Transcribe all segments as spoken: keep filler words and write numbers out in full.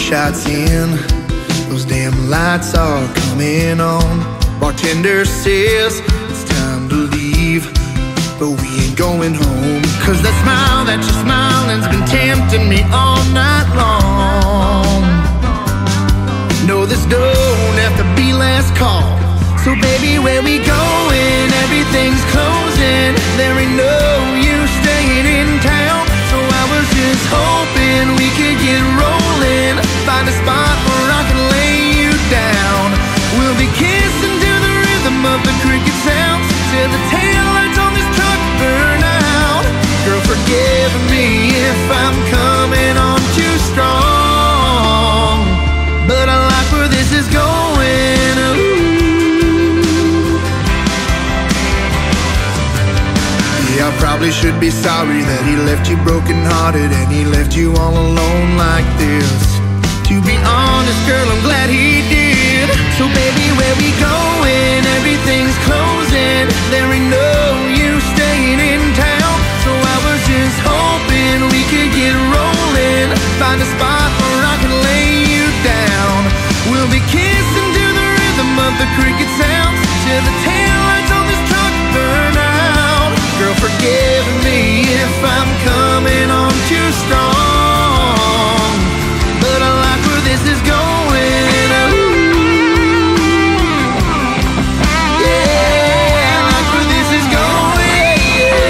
shots in, those damn lights are coming on. Bartender says it's time to leave, but we ain't going home. Cause that smile that you're smiling's been tempting me all night long. No, this don't have to be last call. So baby, where we going? Everything's closing. There ain't no use staying in town. So I was just hoping we could get rolling, find a spot where I can lay you down. We'll be kissing to the rhythm of the cricket sounds till the taillights on this truck burn out. Girl, forgive me if I'm coming on too strong, but I like where this is going. Ooh. Yeah, I probably should be sorry that he left you broken hearted and he left you all alone like this. To be honest, girl, I'm glad he did. So baby, where we going? Everything's closing. There ain't no use staying in town. So I was just hoping we could get rolling, find a spot where I can lay you down. We'll be kissing to the rhythm of the cricket sounds till the taillights on this truck burn out. Girl, forgive me if I'm coming on too strong, but I like where this is going. Ooh. Yeah, I like where this is going.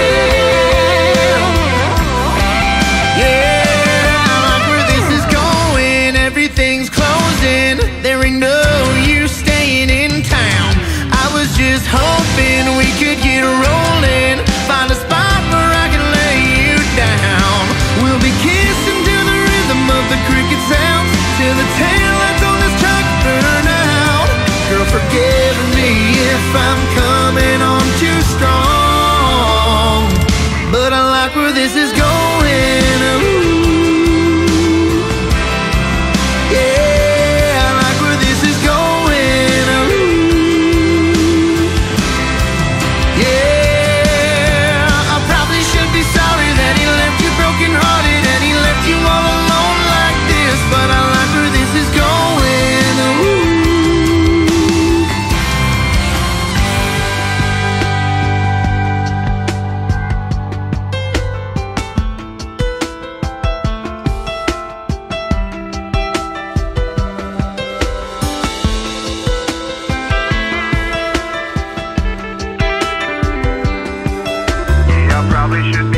Yeah, yeah, I like where this is going. Everything's closing. There ain't no use staying in town. I was just hoping we could get rolling, find a spot where I can lay you down. We'll be kissing to the rhythm of the cricket sounds till the taillights on this truck burn out. Girl, forgive me if I'm coming on too strong, but I like where this is going. Ooh. Yeah, I like where this is going. Ooh. Yeah, I probably should be sorry that he left you broken hearted and he left you all alone like this, but I like where this is going. Ooh. Yeah, I probably should